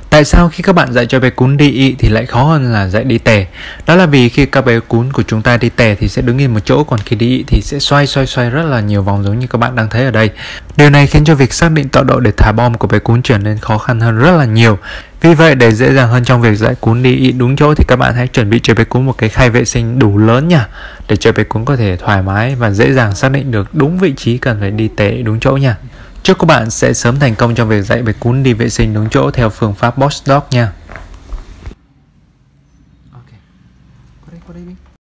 Tại sao khi các bạn dạy cho bé cún đi ị thì lại khó hơn là dạy đi tè? Đó là vì khi các bé cún của chúng ta đi tè thì sẽ đứng yên một chỗ, còn khi đi ị thì sẽ xoay rất là nhiều vòng giống như các bạn đang thấy ở đây. Điều này khiến cho việc xác định tọa độ để thả bom của bé cún trở nên khó khăn hơn rất là nhiều. Vì vậy, để dễ dàng hơn trong việc dạy cún đi ị đúng chỗ thì các bạn hãy chuẩn bị cho bé cún một cái khay vệ sinh đủ lớn nha, để cho bé cún có thể thoải mái và dễ dàng xác định được đúng vị trí cần phải đi tè đúng chỗ nha. Chúc các bạn sẽ sớm thành công trong việc dạy bé cún đi vệ sinh đúng chỗ theo phương pháp Boss Dog nha.